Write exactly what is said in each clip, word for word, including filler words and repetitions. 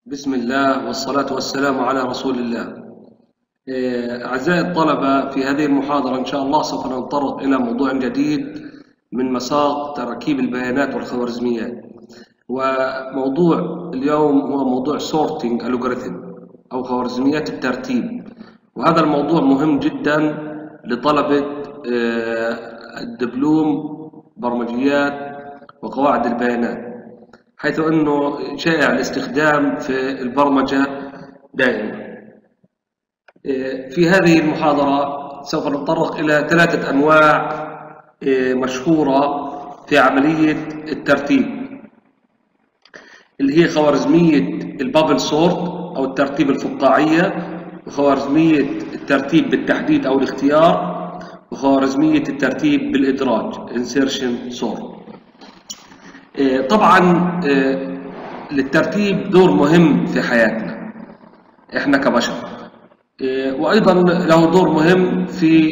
بسم الله والصلاة والسلام على رسول الله. إيه، أعزائي الطلبة، في هذه المحاضرة إن شاء الله سوف نتطرق إلى موضوع جديد من مساق تراكيب البيانات والخوارزميات. وموضوع اليوم هو موضوع sorting algorithm أو خوارزميات الترتيب، وهذا الموضوع مهم جدا لطلبة إيه، الدبلوم برمجيات وقواعد البيانات، حيث أنه شائع الاستخدام في البرمجة دائما. في هذه المحاضرة سوف نتطرق إلى ثلاثة أنواع مشهورة في عملية الترتيب، اللي هي خوارزمية البابل سورت أو الترتيب الفقاعية، وخوارزمية الترتيب بالتحديد أو الاختيار، وخوارزمية الترتيب بالإدراج insertion sort. طبعا للترتيب دور مهم في حياتنا احنا كبشر، وايضا له دور مهم في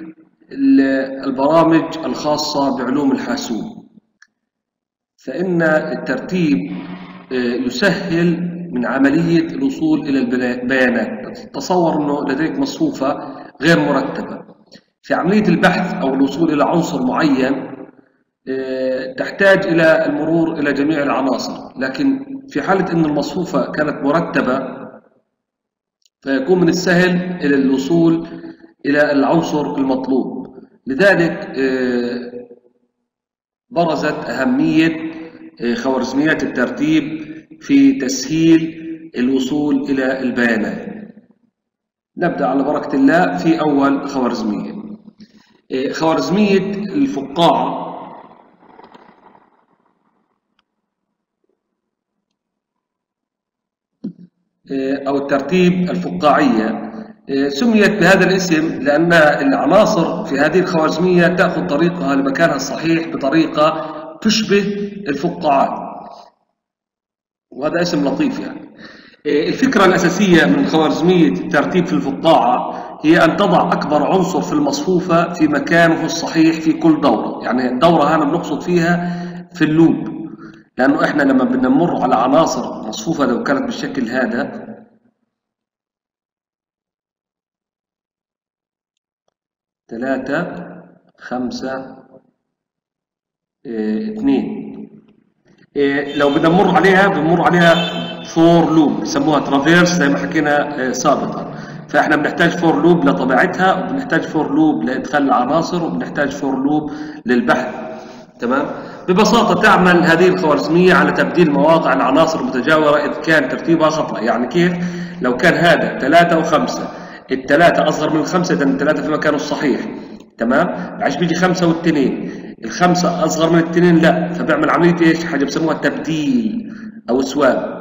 البرامج الخاصة بعلوم الحاسوب، فإن الترتيب يسهل من عملية الوصول إلى البيانات. تصور أنه لديك مصفوفة غير مرتبة، في عملية البحث أو الوصول إلى عنصر معين تحتاج إلى المرور إلى جميع العناصر، لكن في حالة أن المصفوفة كانت مرتبة فيكون من السهل إلى الوصول إلى العنصر المطلوب. لذلك برزت أهمية خوارزميات الترتيب في تسهيل الوصول إلى البيانات. نبدأ على بركة الله في أول خوارزمية، خوارزمية الفقاعة أو الترتيب الفقاعية. سميت بهذا الاسم لأن العناصر في هذه الخوارزمية تأخذ طريقها لمكانها الصحيح بطريقة تشبه الفقاعات، وهذا اسم لطيف. يعني الفكرة الأساسية من خوارزمية الترتيب في الفقاعة هي أن تضع أكبر عنصر في المصفوفة في مكانه الصحيح في كل دورة. يعني الدورة هنا بنقصد فيها في اللوب، لأنه إحنا لما بدنا نمر على عناصر مصفوفة لو كانت بالشكل هذا ثلاثة خمسة اه اثنين، اه لو بدنا نمر عليها بنمر عليها فور لوب، يسموها ترافيرس زي ما حكينا اه سابقا. فإحنا بنحتاج فور لوب لطبيعتها، وبنحتاج فور لوب لإدخال العناصر، وبنحتاج فور لوب للبحث. تمام؟ ببساطة تعمل هذه الخوارزمية على تبديل مواقع العناصر المتجاورة إذ كان ترتيبها خطأ. يعني كيف؟ لو كان هذا ثلاثة وخمسة، الثلاثة أصغر من الخمسة، إذا الثلاثة في مكانه الصحيح. تمام؟ بعدين بيجي خمسة والاثنين، الخمسة أصغر من الاثنين لا، فبيعمل عملية إيش؟ حاجة بسموها تبديل أو سواب.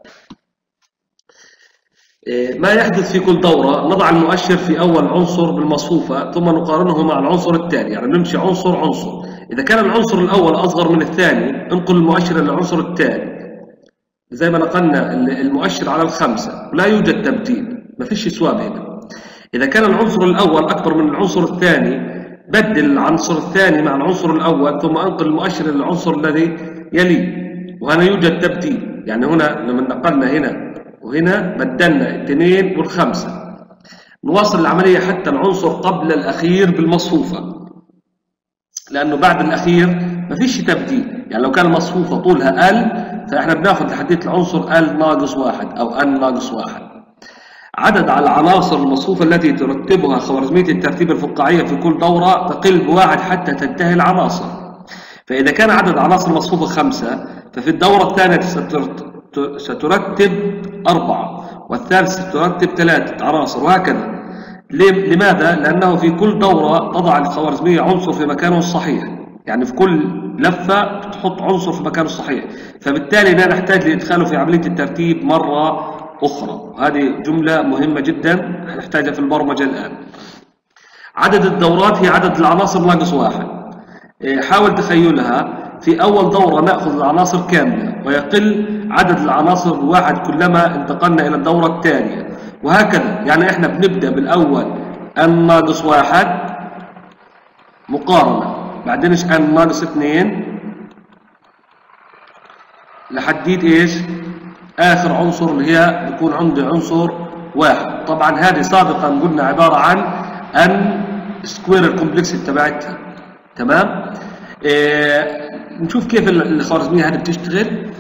ما يحدث في كل دورة، نضع المؤشر في أول عنصر بالمصفوفة ثم نقارنه مع العنصر الثاني. يعني نمشي عنصر عنصر، إذا كان العنصر الأول أصغر من الثاني انقل المؤشر إلى العنصر الثاني، زي ما نقلنا المؤشر على الخمسة، ولا يوجد تبديل، ما فيش سواب هنا. إذا كان العنصر الأول أكبر من العنصر الثاني بدل العنصر الثاني مع العنصر الأول ثم انقل المؤشر إلى العنصر الذي يليه، وهنا يوجد تبديل. يعني هنا لما نقلنا هنا وهنا بدلنا الاثنين والخمسة، نواصل العملية حتى العنصر قبل الأخير بالمصفوفة، لأنه بعد الأخير ما فيش تبديل. يعني لو كان المصفوفة طولها ال، فإحنا بناخذ لحدية العنصر ال ناقص واحد أو ان ناقص واحد. عدد على العناصر المصفوفة التي ترتبها خوارزمية الترتيب الفقاعية في كل دورة تقل بواحد حتى تنتهي العناصر. فإذا كان عدد عناصر المصفوفة خمسة، ففي الدورة الثانية سترتب أربعة، والثالثة سترتب ثلاثة عناصر، وهكذا. لماذا؟ لأنه في كل دورة تضع الخوارزمية عنصر في مكانه الصحيح. يعني في كل لفة تحط عنصر في مكانه الصحيح، فبالتالي لا نحتاج لإدخاله في عملية الترتيب مرة أخرى. هذه جملة مهمة جدا نحتاجها في البرمجة الآن. عدد الدورات هي عدد العناصر ناقص واحد. حاول تخيلها، في أول دورة نأخذ العناصر كاملة، ويقل عدد العناصر بواحد كلما انتقلنا إلى الدورة الثانية، وهكذا. يعني إحنا بنبدأ بالأول n ناقص واحد مقارنة، بعدين n ناقص اثنين، لحديت ايش؟ آخر عنصر اللي هي بيكون عندي عنصر واحد. طبعا هذه سابقا قلنا عبارة عن ان سكوير الكومبلكس تبعتها. تمام. إيه نشوف كيف الخوارزمية هذه بتشتغل.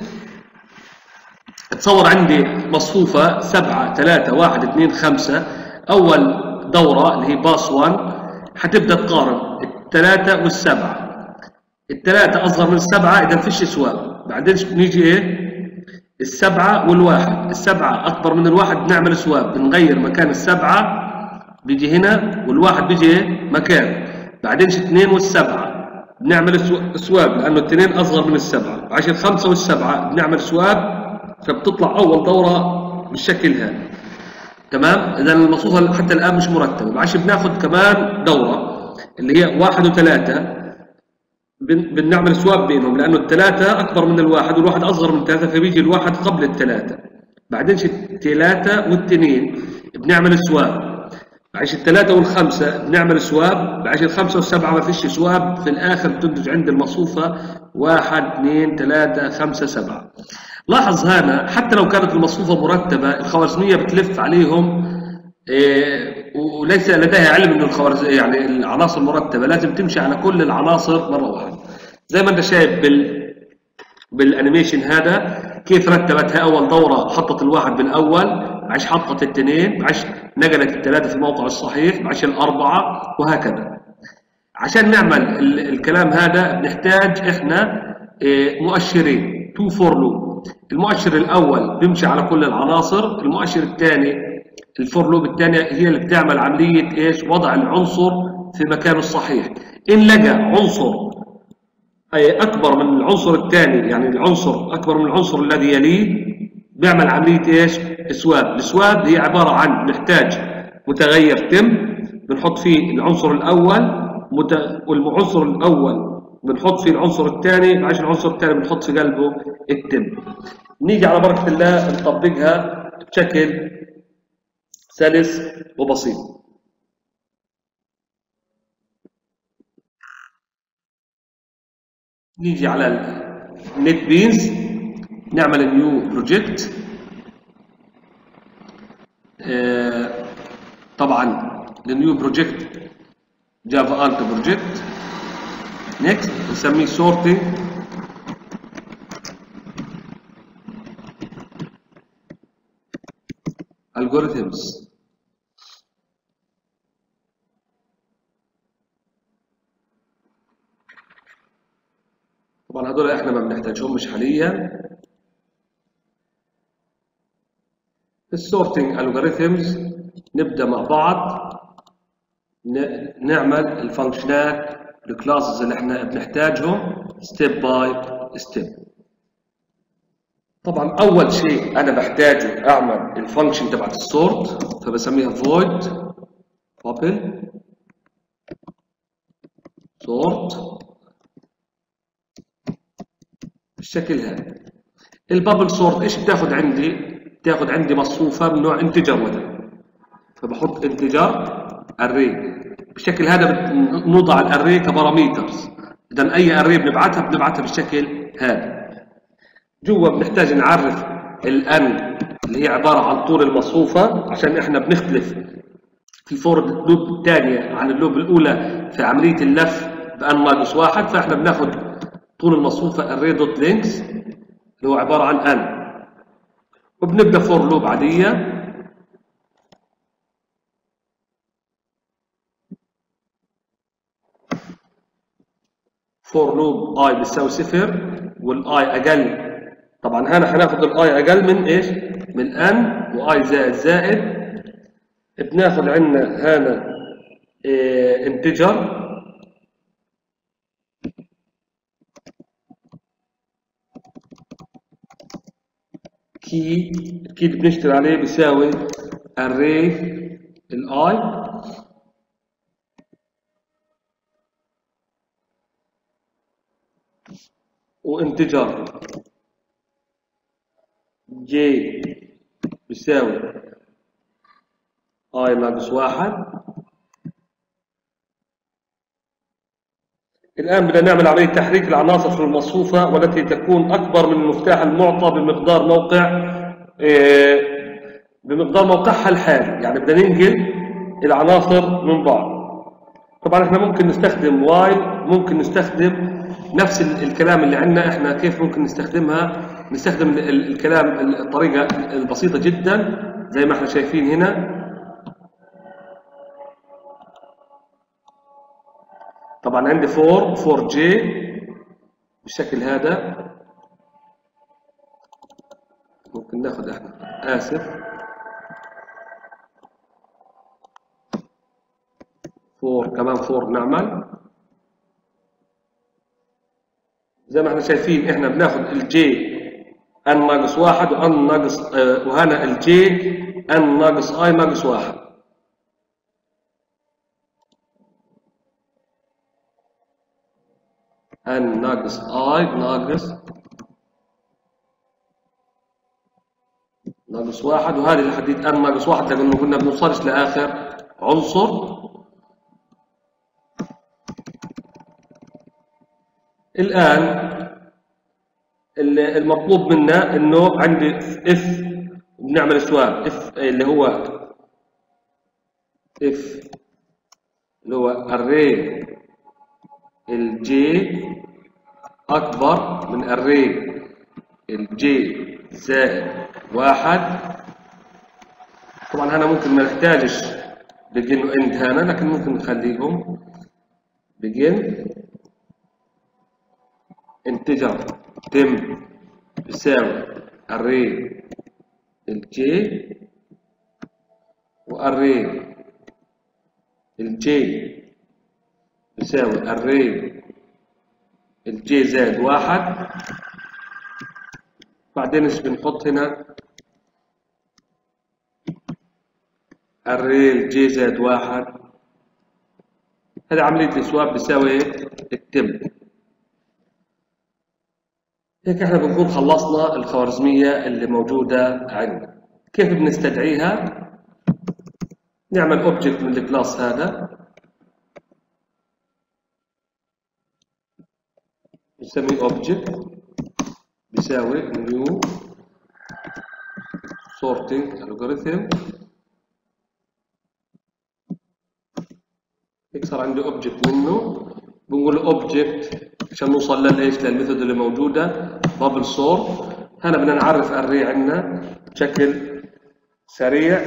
تصور عندي مصفوفة سبعة ثلاثة واحد اثنين خمسة. أول دورة اللي هي باس واحد حتبدأ تقارن الثلاثة والسبعة. الثلاثة أصغر من السبعة إذا فيش سواء. بعدين نيجي إيه؟ السبعة والواحد. السبعة أكبر من الواحد بنعمل سواب، بنغير مكان السبعة بيجي هنا والواحد بيجي إيه؟ مكان. بعدين اثنين والسبعة بنعمل سواب لأنه الاثنين أصغر من السبعة. عشان خمسة والسبعة بنعمل سواب فبتطلع أول دورة بالشكل هذا. تمام. إذا المصفوفة حتى الآن مش مرتبة. عشان بناخد كمان دورة اللي هي واحد وثلاثة بنعمل سواب بينهم لأنه الثلاثة أكبر من الواحد والواحد أصغر من الثلاثة فبيجي الواحد قبل الثلاثة. بعدين الثلاثة والاثنين بنعمل سواب. بعيش الثلاثة والخمسة بنعمل سواب. بعيش الخمسة والسبعة ما فيش سواب. في الآخر بتنتج عند المصفوفة واحد اثنين ثلاثة خمسة سبعة. لاحظ هنا حتى لو كانت المصفوفة مرتبة الخوارزمية بتلف عليهم إيه وليس لديها علم انه الخوارز يعني العناصر مرتبة، لازم تمشي على كل العناصر مرة واحدة. زي ما انت شايف بال بالانيميشن هذا كيف رتبتها. اول دورة حطت الواحد بالاول، بعدين حطت الاثنين، بعدين نقلت الثلاثة في الموقع الصحيح، بعدين الاربعة وهكذا. عشان نعمل الكلام هذا بنحتاج احنا إيه مؤشرين تو فور لوب. المؤشر الاول بيمشي على كل العناصر، المؤشر الثاني الفور لوب الثانيه هي اللي بتعمل عمليه ايش؟ وضع العنصر في مكانه الصحيح. ان لقى عنصر اي اكبر من العنصر الثاني، يعني العنصر اكبر من العنصر الذي يليه، بيعمل عمليه ايش؟ سواب. السواب هي عباره عن نحتاج متغير تم بنحط فيه العنصر الاول مت... والعنصر الاول بنحط فيه العنصر الثاني، بعدين العنصر الثاني بنحط في قلبه التم. نيجي على بركه الله نطبقها بشكل سلس وبسيط. نيجي على النت بينز نعمل نيو بروجكت. آه طبعا النيو بروجكت جافا انت بروجكت. نيكست نسميه سورتنج algorithms. طبعا هذول احنا ما بنحتاجهمش حاليا. السورتنج algorithms نبدا مع بعض نعمل الفانكشنات الكلاسز اللي احنا بنحتاجهم ستيب باي ستيب. طبعا اول شيء انا بحتاجه اعمل الفانكشن تبعت السورت، فبسميها void bubble sort بالشكل هذا. البابل سورت ايش بتاخذ عندي؟ بتاخذ عندي مصفوفه من نوع انتجر مثلا، فبحط انتجر اري بالشكل هذا. بنوضع الاري كباراميترز. اذا اي اري بنبعتها بنبعتها بالشكل هذا. جوا بنحتاج نعرف الان اللي هي عباره عن طول المصفوفه، عشان احنا بنختلف في الفور لوب الثانيه عن اللوب الاولى في عمليه اللف بان ناقص واحد، فاحنا بناخذ طول المصفوفه array دوت لينكس اللي هو عباره عن ان، وبنبدا فور لوب عاديه. فور لوب اي بتساوي صفر والاي اقل. طبعا هنا هناخد الاي اقل من ايش؟ من ان، واي زائد زائد. بناخد عندنا هنا إيه انتجر كي كي اللي بنشتغل عليه بيساوي array الاي وانتجر جي بيساوي اي ناقص واحد. الآن بدنا نعمل عملية تحريك العناصر في المصفوفة والتي تكون أكبر من المفتاح المعطى بمقدار موقع إيه بمقدار موقعها الحالي، يعني بدنا ننقل العناصر من بعض. طبعا احنا ممكن نستخدم واي، ممكن نستخدم نفس الكلام اللي عندنا. احنا كيف ممكن نستخدمها؟ نستخدم الكلام الطريقة البسيطة جدا زي ما احنا شايفين هنا. طبعا عندي فور فور جي بالشكل هذا. ممكن ناخذ احنا اسف فور كمان فور نعمل زي ما احنا شايفين. احنا بناخذ الجي ان ناقص واحد وان ناقص اه وهنا الجي ان ناقص اي ناقص واحد. ان ناقص اي ناقص ناقص واحد، وهذه اللي حديت ان ناقص واحد لانه كنا بنوصلش لاخر عنصر. الان المطلوب منا انه عندي اف، بنعمل سؤال اف اللي هو اف اللي هو array الجي اكبر من array الجي زائد واحد. طبعا هنا ممكن ما نحتاجش begin و end هنا، لكن ممكن نخليهم begin integer تم بيساوي array الجي وarray الجي بيساوي array الجي زائد واحد. بعدين ايش بنحط هنا؟ array الجي زائد واحد. هذه عملية السواب بيساوي التم. هيك احنا بنكون خلصنا الخوارزمية اللي موجودة عندنا. كيف بنستدعيها؟ نعمل اوبجكت من الكلاس هذا نسميه اوبجكت بيساوي new sorting algorithm. هيك صار عندي اوبجكت منه، بنقول له اوبجكت عشان نوصل للايش للميثود اللي موجوده بابل سورت. هنا بدنا نعرف array عندنا بشكل سريع.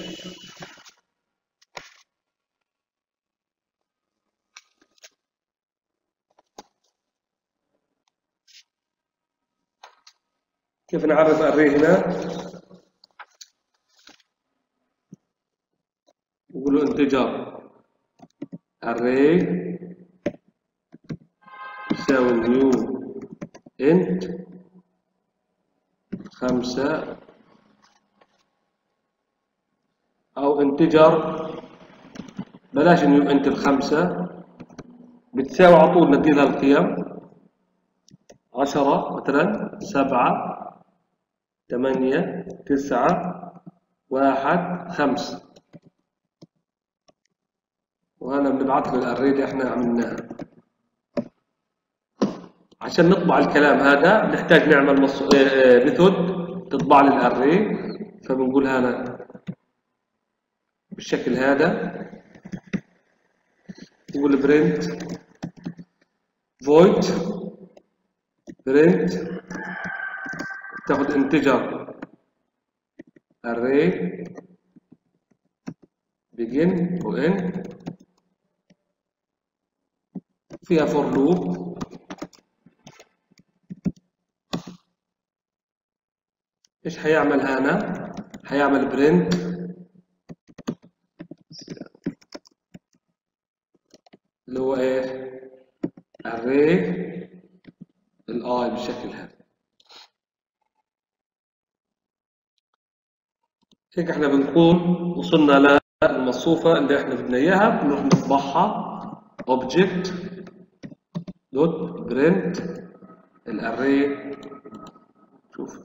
كيف نعرف array هنا؟ نقول له integer array يساوي new int خمسة، أو integer بلاش new int الخمسة بتساوي على طول نديلها القيم عشرة مثلا سبعة ثمانية تسعة واحد خمسة، وهنا بنبعث له الاري اللي احنا عملناها. عشان نطبع الكلام هذا نحتاج نعمل مص... ميثود تطبع لي الاري، فبنقول هنا بالشكل هذا نقول برنت void برنت تاخذ انتجر array begin و end فيها for loop. ايش حيعمل هنا؟ حيعمل برنت اللي هو ايش؟ array الاي بالشكل هذا. هيك احنا بنكون وصلنا للمصفوفة اللي احنا بدنا اياها، بنروح نطبعها object دوت برنت الاري. شوف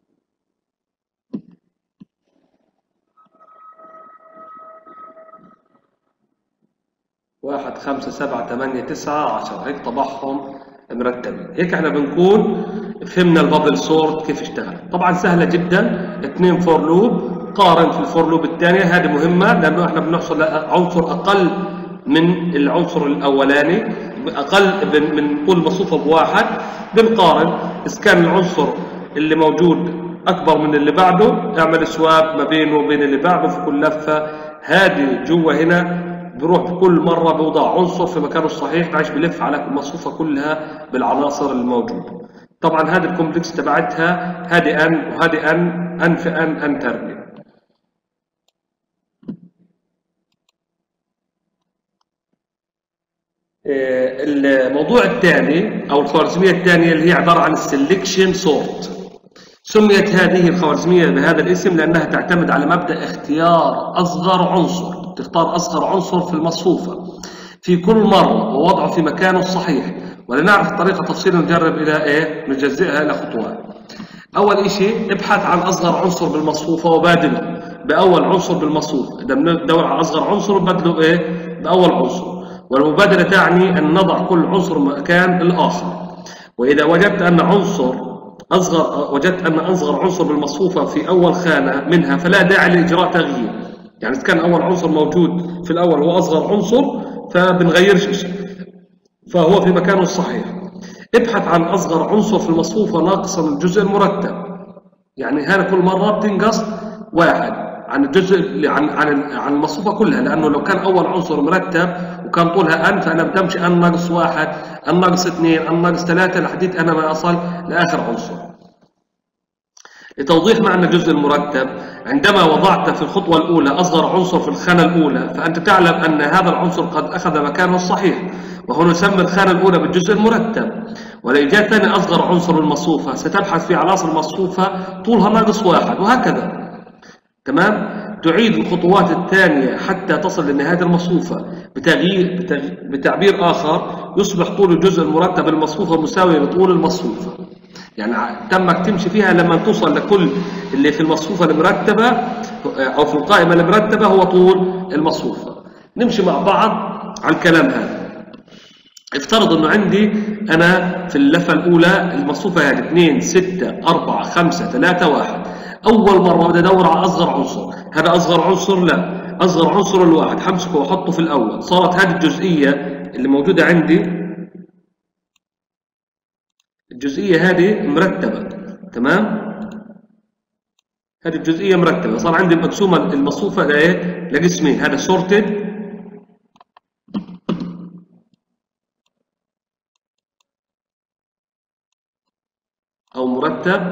واحد خمسة سبعة ثمانية تسعة عشرة، هيك طبعهم مرتبين. هيك احنا بنكون فهمنا البابل سورت كيف اشتغل. طبعا سهله جدا، اثنين فور لوب، قارن في الفور لوب الثانيه، هذه مهمه لانه احنا بنحصل عنصر اقل من العنصر الاولاني، اقل من طول المصفوفه بواحد، بنقارن اذا كان العنصر اللي موجود اكبر من اللي بعده اعمل سواب ما بينه وبين اللي بعده في كل لفه. هذه جوا هنا بروح كل مره بوضع عنصر في مكانه الصحيح، معلش بلف على المصفوفه كلها بالعناصر الموجوده. طبعا هذه الكومبلكس تبعتها هذه ان وهذه ان، ان في ان ان تربيع. الموضوع الثاني او الخوارزميه الثانيه اللي هي عباره عن السلكشن سورت. سميت هذه الخوارزميه بهذا الاسم لانها تعتمد على مبدا اختيار اصغر عنصر، تختار اصغر عنصر في المصفوفه في كل مره ووضعه في مكانه الصحيح. ولنعرف الطريقه تفصيلا نجرب الى ايه، نجزئها الى خطوات. اول شيء ابحث عن اصغر عنصر بالمصفوفه وبادله باول عنصر بالمصفوفه. اذا بندور على اصغر عنصر نبدله ايه باول عنصر، والمبادله تعني ان نضع كل عنصر مكان الاخر. واذا وجدت ان عنصر اصغر وجدت ان اصغر عنصر بالمصفوفه في اول خانه منها فلا داعي لاجراء تغيير. يعني اذا كان اول عنصر موجود في الاول هو اصغر عنصر فبنغيرش شيء، فهو في مكانه الصحيح. ابحث عن اصغر عنصر في المصفوفه ناقصا الجزء المرتب. يعني هذا كل مره بتنقص واحد عن الجزء عن عن عن المصفوفه كلها، لانه لو كان اول عنصر مرتب وكان طولها ان فانا بدمشي ان ناقص واحد، ان ناقص اثنين، ان ناقص ثلاثه لحديت انا ما اصل لاخر عنصر. لتوضيح معنى الجزء المرتب، عندما وضعت في الخطوه الاولى اصغر عنصر في الخانه الاولى فانت تعلم ان هذا العنصر قد اخذ مكانه الصحيح، وهنا نسمي الخانه الاولى بالجزء المرتب. ولو جاء ثاني اصغر عنصر بالمصفوفه ستبحث في عناصر المصفوفه طولها ناقص واحد وهكذا. تمام؟ تعيد الخطوات الثانيه حتى تصل لنهايه المصفوفه. بتغيير بتعبير اخر يصبح طول الجزء المرتب المصفوفه مساوي لطول المصفوفه. يعني تمك تمشي فيها لما توصل لكل اللي في المصفوفه المرتبه او في القائمه المرتبه هو طول المصفوفه. نمشي مع بعض على الكلام هذا. افترض انه عندي انا في اللفه الاولى المصفوفه هذه اثنين ستة أربعة خمسة ثلاثة واحد. اول مره بدي ادور على اصغر عنصر، هذا اصغر عنصر؟ لا، اصغر عنصر الواحد، حمسكه واحطه في الاول. صارت هذه الجزئيه اللي موجوده عندي، الجزئيه هذه مرتبه. تمام؟ هذه الجزئيه مرتبه، صار عندي المقسومه المصفوفه لايه؟ لقسمين، هذا سورتد او مرتب،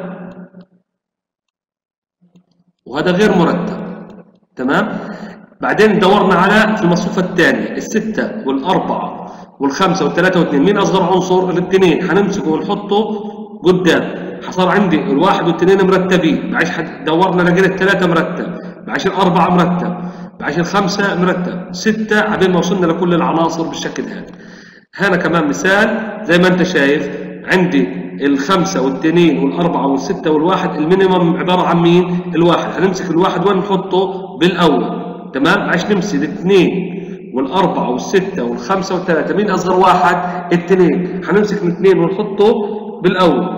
وهذا غير مرتب. تمام؟ بعدين دورنا على في المصفوفه الثانيه السته والاربعه والخمسه والثلاثه واثنين، مين اصغر عنصر؟ الاثنين، حنمسكه ونحطه قدام. صار عندي الواحد والاثنين مرتبين، بعدين دورنا لقينا الثلاثه مرتب، بعدين الاربعه مرتب، بعدين الخمسه مرتب، سته، عبين ما وصلنا لكل العناصر بالشكل هذا. هنا كمان مثال زي ما انت شايف عندي الخمسة والاثنين والأربعة والستة والواحد، المينيمم عبارة عن مين؟ الواحد. هنمسك الواحد وين نحطه؟ بالأول. تمام؟ عشان نمسك الاثنين والأربعة والستة والخمسة والثلاثة، مين أصغر واحد؟ الاثنين. هنمسك الاثنين ونحطه بالأول.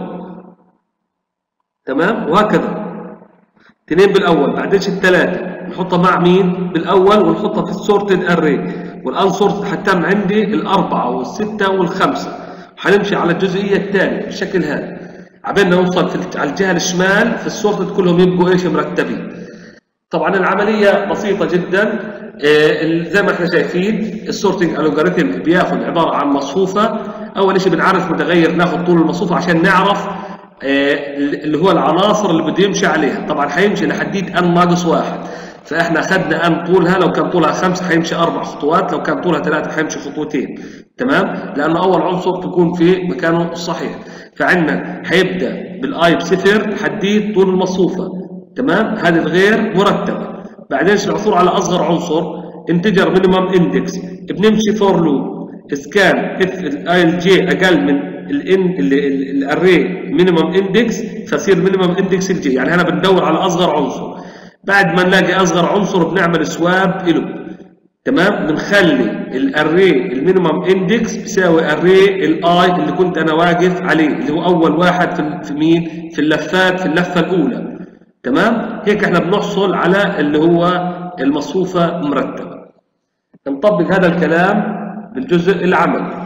تمام؟ وهكذا. اثنين بالأول، بعدين الثلاثة نحطها مع مين؟ بالأول ونحطها في السورتد أري. والأنسورتد حتم عندي الأربعة والستة والخمسة. حنمشي على الجزئيه الثانيه بالشكل هذا عبين نوصل في على الجهه الشمال في السورتد كلهم يبقوا ايش؟ مرتبين. طبعا العمليه بسيطه جدا. إيه زي ما احنا شايفين السورتنج الجوريثم بياخذ عباره عن مصفوفه. اول شيء بنعرف متغير ناخذ طول المصفوفه عشان نعرف إيه اللي هو العناصر اللي بده يمشي عليها. طبعا حيمشي لحديت ان ناقص واحد، فاحنا اخذنا ان طولها لو كان طولها خمسه حيمشي اربع خطوات، لو كان طولها ثلاثه حيمشي خطوتين. تمام؟ لانه اول عنصر تكون في مكانه الصحيح. فعندنا حيبدا بالاي بصفر لحديت طول المصفوفه. تمام؟ هذه الغير مرتبه. بعدين العثور على اصغر عنصر انتجر مينيمم اندكس، بنمشي فور لوب. اذا كان اف الاي الجي اقل من الان الاري مينيمم اندكس فصير مينيمم اندكس الجي. يعني هنا بندور على اصغر عنصر. بعد ما نلاقي اصغر عنصر بنعمل سواب له. تمام. بنخلي الاري المينيمم اندكس بيساوي اري الاي اللي كنت انا واقف عليه، اللي هو اول واحد في في مين؟ في اللفات، في اللفه الاولى. تمام. هيك احنا بنحصل على اللي هو المصفوفه مرتبه. نطبق هذا الكلام بالجزء العملي.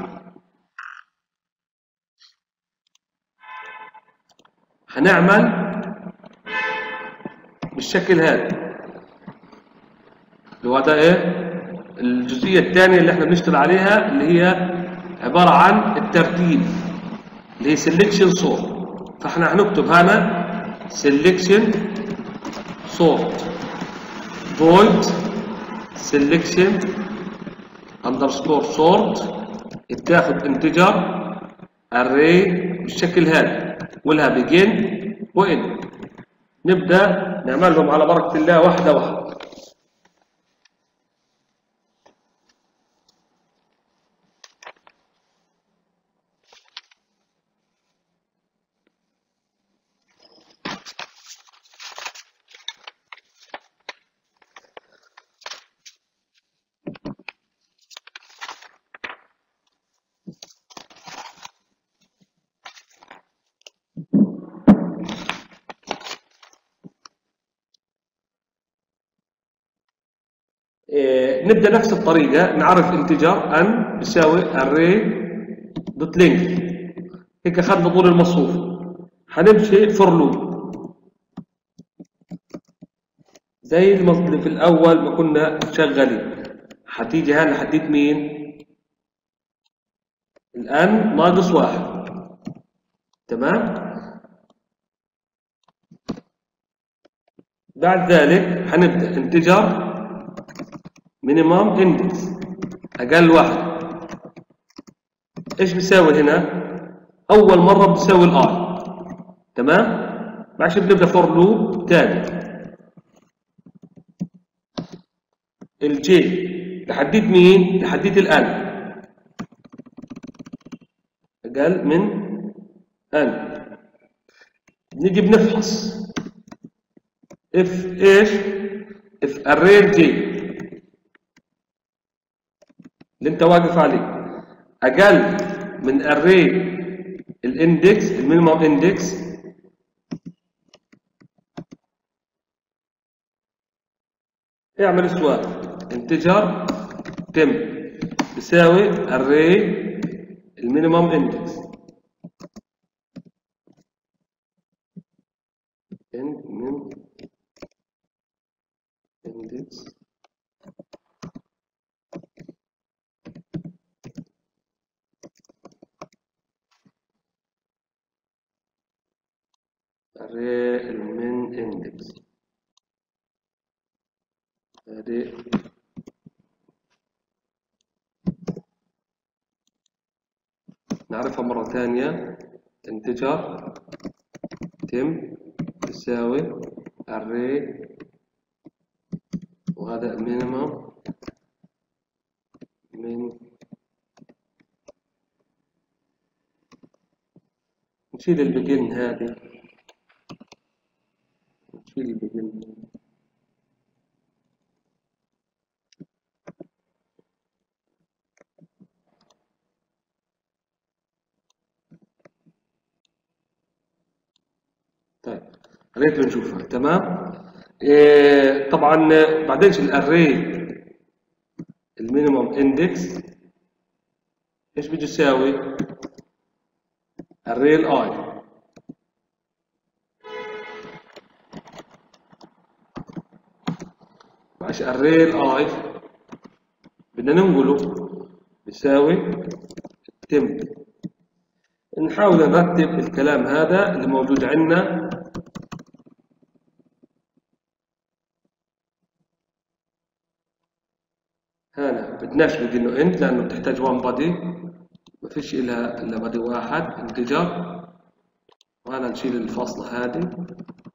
هنعمل بالشكل هذا، اللي هو ده ايه؟ الجزئيه الثانيه اللي احنا بنشتغل عليها، اللي هي عباره عن الترتيب، اللي هي سelection sort. فاحنا هنكتب هنا selection sort void selection underscore sort بتاخد انتجر array بالشكل هذا، ولها begin وend. نبدا نعملهم على بركه الله واحده واحده. إيه، نبدا نفس الطريقه، نعرف انتجر ان بيساوي array دوت length. هيك اخذنا طول المصفوف. هنمشي فور لوب زي اللي في الاول ما كنا شغالين. هتيجي هنا لحديت مين؟ الان ناقص واحد. تمام. بعد ذلك هنبدا انتجر مينيمم اندكس اقل واحد. ايش بيساوي هنا؟ اول مره بتساوي الاي. تمام. بعد بنبدا فور لوب ثاني. الجي لحديت مين؟ لحديت الان اقل من ان. نيجي بنفحص اف ايش؟ اف array جي اللي انت واقف عليه اقل من array الاندكس المينيمم اندكس، اعمل سؤال انتجر تم بيساوي array المينيمم اندكس من اندكس array المين اندكس. هذه نعرفها مرة ثانية. انتجر تم تساوي array وهذا المينيمم من. نشيل البيجن هذه، نشيل البيجن. طيب ريت بنشوفها. تمام. إيه طبعا بعدين الاري المينيمم اندكس ايش بده يساوي؟ array الاي معلش array الاي بدنا ننقله بيساوي تم. نحاول نرتب الكلام هذا اللي موجود عندنا. هنا بدناش بدي انه انت لانه بتحتاج وان بادي، ما فيش الا الا بادي واحد انتجر. وهنا نشيل الفاصله هذه،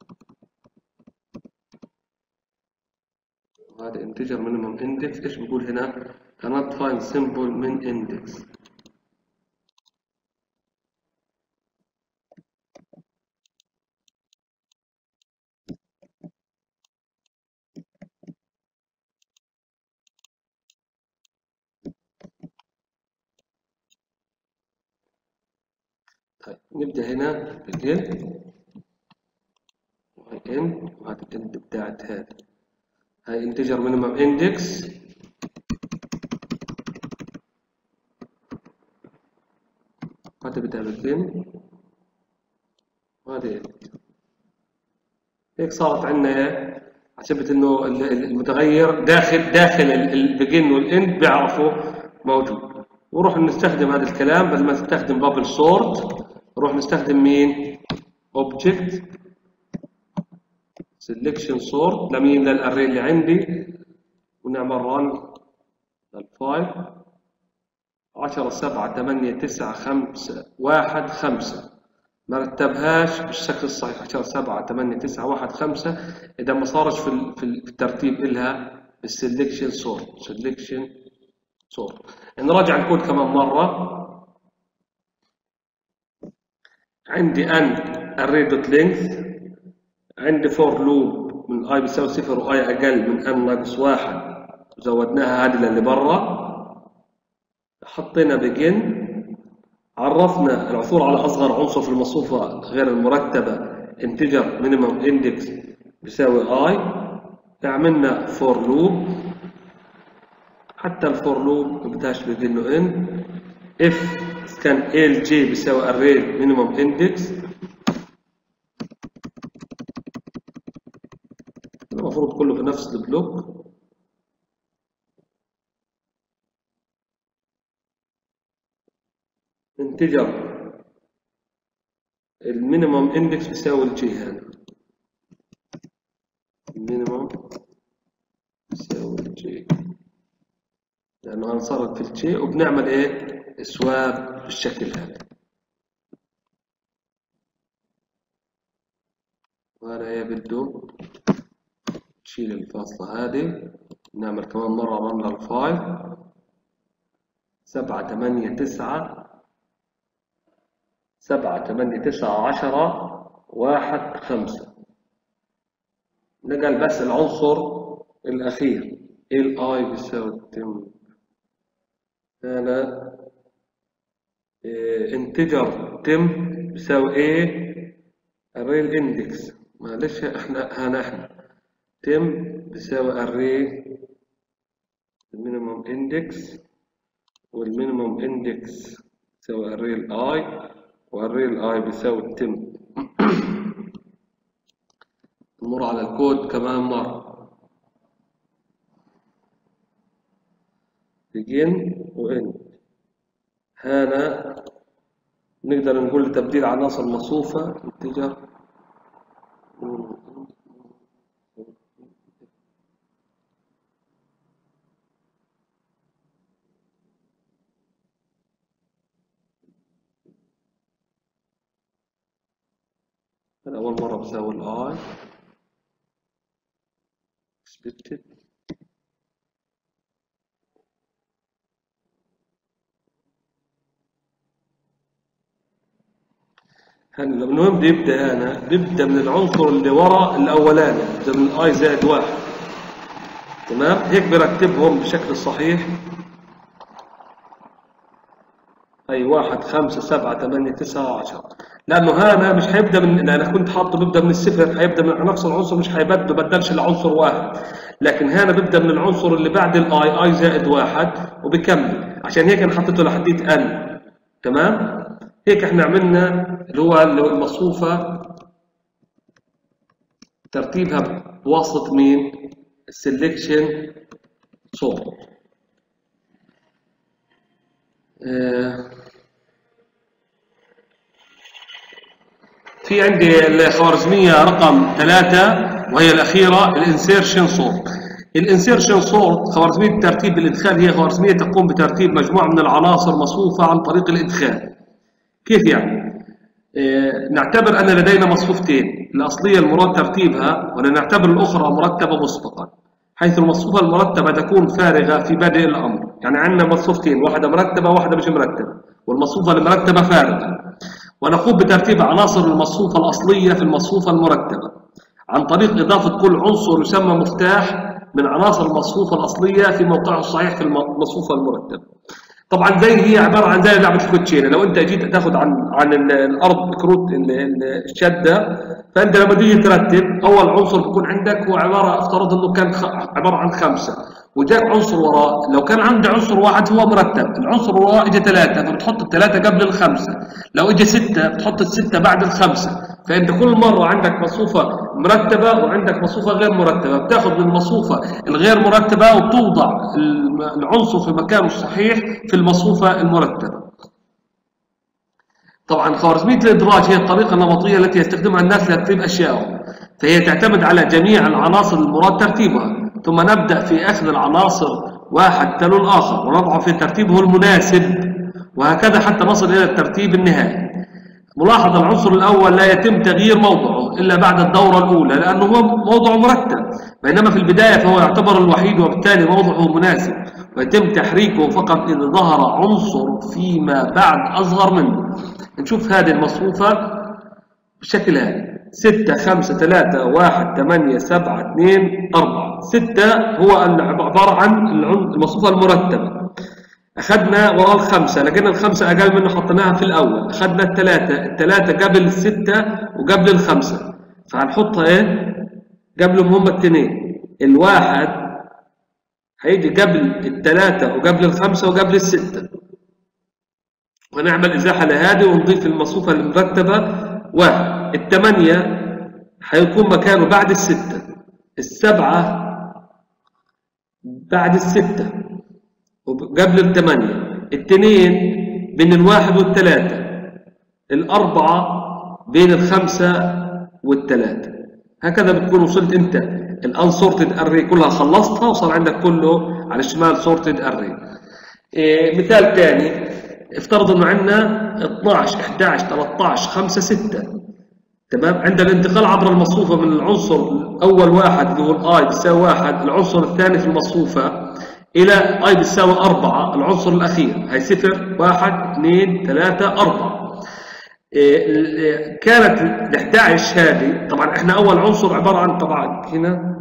وهذا انتجر مينيمم اندكس. ايش بقول هنا؟ cannot find symbol من index. طيب نبدأ هنا begin وهي end وهذه end بتاعت هذه هاي integer minimum index هذا بدها begin وهذه end. هيك صارت عندنا حسبت انه المتغير داخل داخل البيجن والاند بيعرفوا موجود. ونروح نستخدم هذا الكلام بدل ما نستخدم بابل سورت نروح نستخدم مين؟ اوبجكت سيلكشن سورت لمين؟ للاري اللي عندي ونعمل رن للفايل عشرة سبعة ثمانية تسعة خمسة واحد خمسة ما رتبهاش بالشكل الصحيح عشرة سبعة ثمانية تسعة واحد خمسة إذا ما صارش في في الترتيب إلها بالسلكشن سورت سلكشن سورت. نراجع الكود كمان مرة. عندي ان array dot length عندي فور لوب من اي بيساوي صفر واي اقل من ان ناقص واحد وزودناها هذه اللي برا. حطينا begin عرفنا العثور على أصغر عنصر في المصفوفة غير المرتبة integer minimum index بيساوي i. عملنا for loop حتى الفور لوب ما بدهاش begin و end. if كان lj بيساوي array minimum index المفروض كله في نفس البلوك. انتجر المينيمم اندكس بيساوي الجي هنا المينيمم بيساوي الجي لانه هنصرف في الجي وبنعمل ايه؟ اسواب بالشكل هذا. وهنا ايه بده نشيل الفاصلة هذه نعمل كمان مرة رن للفايل سبعة ثمانية تسعة سبعة ثمانية تسعة عشرة واحد خمسة. نقل بس العنصر الأخير ال I بيساوي تم هنا انتجر تم بيساوي ايه؟ array الاندكس معلش احنا هنا احنا تم بيساوي array المينيمم اندكس والمينيمم اندكس بيساوي array الاي واري الاي بيساوي التم. نمر على الكود كمان مرة begin و end. هنا نقدر نقول تبديل عناصر مصفوفة integer أول مرة بساوي ال I expected هلا المهم بده يبدأ أنا بيبدأ من العنصر اللي ورا الأولاني بيبدأ من I زائد واحد تمام. هيك برتبهم بشكل صحيح أي واحد خمسة سبعة ثمانية تسعة عشرة لأنه هذا مش هيبدأ من أنا كنت حاطه بيبدأ من الصفر هيبدأ من نفس العنصر مش هيبدل بدلش العنصر واحد لكن هنا بيبدأ من العنصر اللي بعد الآي آي زائد واحد وبكمل عشان هيك أنا حطيته لحديت أن تمام. هيك احنا عملنا اللي هو المصفوفة ترتيبها بواسطة مين؟ السلكشن سورت. اه في عندي الخوارزمية رقم ثلاثة وهي الأخيرة الانسيرشن سورت. الانسيرشن سورت خوارزمية ترتيب الإدخال هي خوارزمية تقوم بترتيب مجموعة من العناصر مصفوفة عن طريق الإدخال. كيف يعني؟ اه نعتبر أن لدينا مصفوفتين الأصلية المراد ترتيبها ونعتبر الأخرى مرتبة مسبقا حيث المصفوفة المرتبة تكون فارغة في بادئ الأمر. يعني عندنا مصفوفتين واحدة مرتبة وواحدة مش مرتبة والمصفوفة المرتبة فارغة ونقوم بترتيب عناصر المصفوفة الأصلية في المصفوفة المرتبة عن طريق إضافة كل عنصر يسمى مفتاح من عناصر المصفوفة الأصلية في موقعه الصحيح في المصفوفة المرتبة. طبعا زي هي عباره عن زي لعبه الكوتشينه، لو انت جيت تاخذ عن عن الارض كروت الشده، فانت لما تيجي ترتب اول عنصر بيكون عندك هو عباره، افترض انه كان عباره عن خمسه وجاك عنصر وراه، لو كان عندي عنصر واحد هو مرتب، العنصر وراه اجى ثلاثه فبتحط الثلاثه قبل الخمسه، لو اجى سته بتحط السته بعد الخمسه، فانت كل مره عندك مصفوفه مرتبه وعندك مصفوفه غير مرتبه، بتاخذ من المصفوفه الغير مرتبه وتوضع العنصر في مكانه الصحيح في المصفوفه المرتبه. طبعا خوارزميه الادراج هي الطريقه النمطيه التي يستخدمها الناس لترتيب اشيائهم، فهي تعتمد على جميع العناصر المراد ترتيبها، ثم نبدا في اخذ العناصر واحد تلو الاخر ونضع في ترتيبه المناسب، وهكذا حتى نصل الى الترتيب النهائي. ملاحظ العنصر الاول لا يتم تغيير موضعه الا بعد الدوره الاولى لانه هو موضعه مرتب، بينما في البدايه فهو يعتبر الوحيد وبالتالي موضعه مناسب، ويتم تحريكه فقط اذا ظهر عنصر فيما بعد اصغر منه. نشوف هذه المصفوفه بالشكل هذا: ستة خمسة ثلاثة واحد ثمانية سبعة اثنين أربعة. ستة هو عبارة عن المصفوفة المرتبة، أخذنا وراء الخمسة، لقينا الخمسة أقل منه حطيناها في الأول، أخذنا الثلاثة، الثلاثة قبل الستة وقبل الخمسة، فهنحطها إيه؟ قبلهم هم الاثنين، الواحد هيجي قبل الثلاثة وقبل الخمسة وقبل الستة، ونعمل إزاحة لهذه ونضيف المصفوفة المرتبة واحد. الثمانية هيكون مكانه بعد الستة، السبعة بعد الستة وقبل الثمانية، الاثنين بين الواحد والثلاثة، الأربعة بين الخمسة والثلاثة. هكذا بتكون وصلت أنت الأنسورتد أري كلها خلصتها وصار عندك كله على الشمال سورتد أري. إيه مثال ثاني، افترض انه عندنا اثناشر احداشر ثلاثطاشر خمسة ستة، تمام؟ عند الانتقال عبر المصفوفه من العنصر الاول واحد اللي هو الاي بيساوي واحد، العنصر الثاني في المصفوفه الى اي بيساوي أربعة، العنصر الاخير هي صفر واحد اثنين ثلاثة أربعة. إيه كانت ال احداشر هذه، طبعا احنا اول عنصر عباره عن، طبعا هنا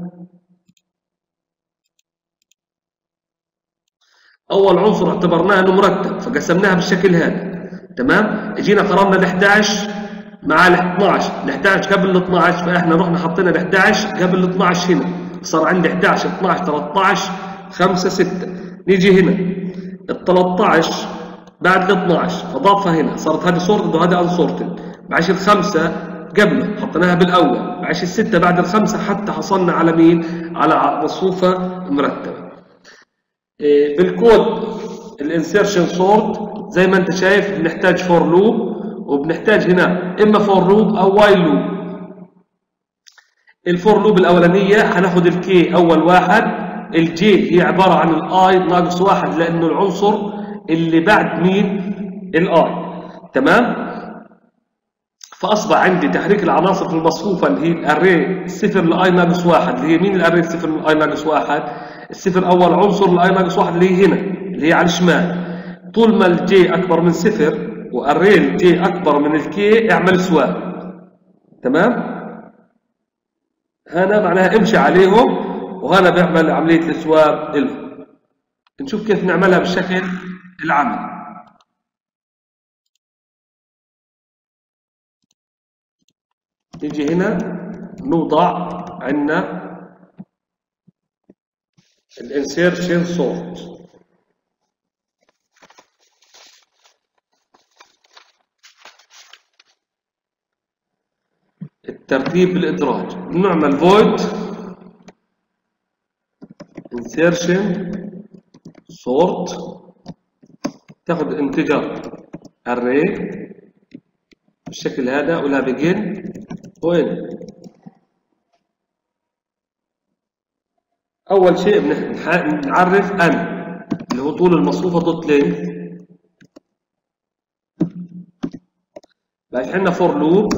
أول عنصر اعتبرناه إنه مرتب فقسمناها بالشكل هذا، تمام؟ اجينا قارنا ال احداشر مع ال اثناشر، ال احداشر قبل ال اثناشر فإحنا رحنا حطينا ال احداشر قبل ال اثناشر هنا، صار عندي احداشر اثناشر ثلاثطاشر خمسة ستة. نيجي هنا ال ثلاثطاشر بعد ال اثناشر فضافها هنا، صارت هذه سورتد وهذه انسورتد. بعش الخمسة قبله حطيناها بالأول، بعش الستة بعد الخمسة حتى حصلنا على مين؟ على مصفوفة مرتبة. بالكود الانسيرشن سورت زي ما انت شايف بنحتاج فور لوب، وبنحتاج هنا اما فور لوب او وايل لوب. الفور لوب الاولانيه هناخد الكي اول واحد، الجي هي عباره عن الاي ناقص واحد لانه العنصر اللي بعد مين؟ الاي، تمام؟ فاصبح عندي تحريك العناصر في المصفوفه اللي هي الاري صفر لاي ناقص واحد، اللي هي مين الاري صفر لاي ناقص واحد؟ الصفر اول عنصر لاي ناقص واحد اللي هي هنا، اللي هي على الشمال. طول ما الجي اكبر من صفر واري الجي اكبر من الكي اعمل سواب، تمام؟ هنا معناها امشي عليهم، وهنا بيعمل عمليه السواب لهم. نشوف كيف نعملها بالشكل العملي. نيجي هنا نوضع عندنا الانسيرشن سورت، الترتيب بالادراج. نعمل void insertion sort، تاخذ انتجر array بالشكل هذا ولا begin وين. اول شيء بنعرف ان اللي هو طول المصفوفه دوت لينث، بعد عندنا فور لوب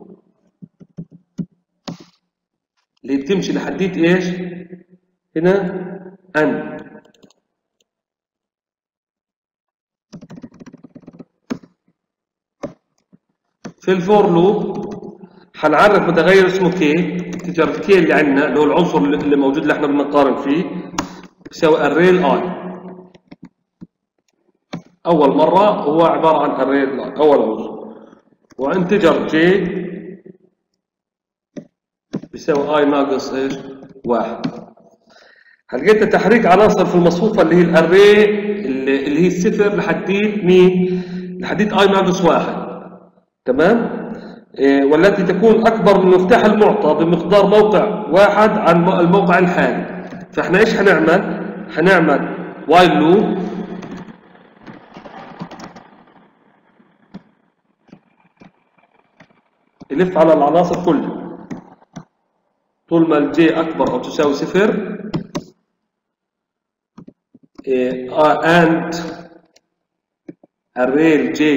اللي بتمشي لحديت ايش؟ هنا ان. في الفور لوب هنعرف متغير اسمه كي، انتجر الكي اللي عندنا اللي هو العنصر اللي موجود اللي احنا بنقارن فيه، يساوي array الاي. أول مرة هو عبارة عن array أول عنصر، وانتجر j بيساوي i ناقص ايش؟ واحد. هلقيت تحريك عناصر في المصفوفة اللي هي الاري اللي هي الصفر لحديت مين؟ لحديت i ناقص واحد. تمام؟ إيه والتي تكون أكبر من مفتاح المعطى بمقدار موقع واحد عن الموقع الحالي. فاحنا ايش هنعمل؟ هنعمل while loop يلف على العناصر كلها طول ما الجي أكبر أو تساوي صفر. إيه and array j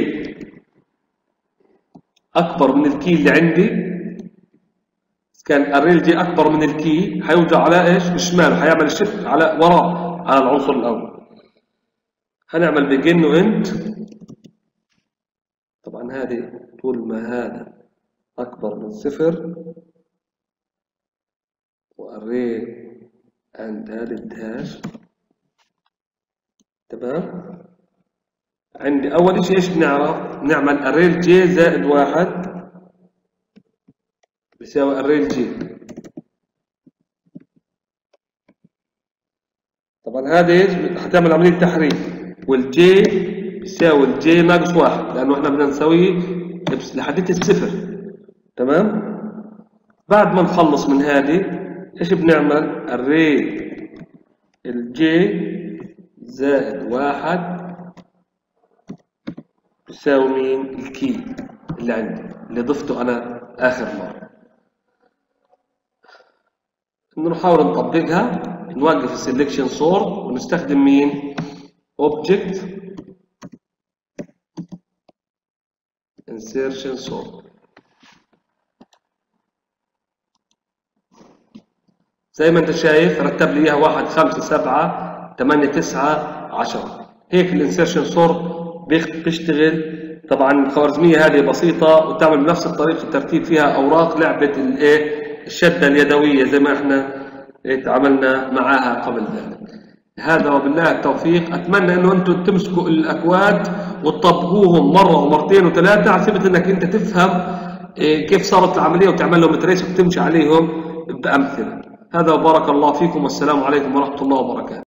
أكبر من الكي اللي عندي. كان array j أكبر من الكي هيوجع على إيش؟ الشمال، هيعمل شيفت على وراء على العنصر الأول. هنعمل begin و end. طبعا هذه طول ما هذا أكبر من صفر وarray and هذه الدهاش. تمام؟ عندي أول شيء إيش بنعرف؟ نعمل array j زائد واحد بيساوي array j. طبعا هذه هتعمل عملية تحريك، والجي بيساوي الجي ناقص واحد لأنه احنا بدنا نسويه لحديت الصفر. تمام؟ بعد ما نخلص من هذه ايش بنعمل؟ array الجي زائد واحد بيساوي مين؟ الكي اللي عندي اللي ضفته أنا آخر مرة. نحاول نطبقها، نوقف السلكشن سورت ونستخدم مين؟ object insertion sort. زي ما انت شايف رتب لي اياها واحد خمسة سبعة ثمانية تسعة عشرة. هيك الانسيرشن سورت بيشتغل. طبعا الخوارزمية هذه بسيطة وتعمل بنفس الطريقة الترتيب فيها أوراق لعبة الايه الشدة اليدوية زي ما احنا تعاملنا معاها قبل ذلك. هذا وبالله التوفيق. أتمنى أنه أنتم تمسكوا الأكواد وتطبقوهم مرة ومرتين وثلاثة على سبيل أنك أنت تفهم كيف صارت العملية وتعمل لهم تريس وتمشي عليهم بأمثلة. هذا وبارك الله فيكم والسلام عليكم ورحمة الله وبركاته.